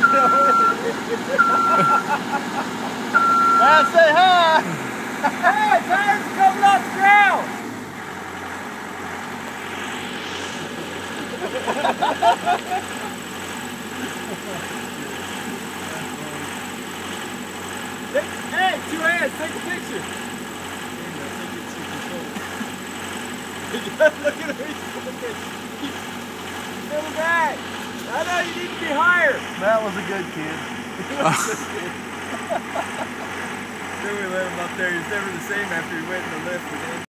Now say hi. Hey, tires are coming off the ground. Hey, two hands, take a picture. Look at him, he's looking. He's coming back. I know you need to be higher. That was a good kid. Then we let him up there. He's never the same after he went in the lift again.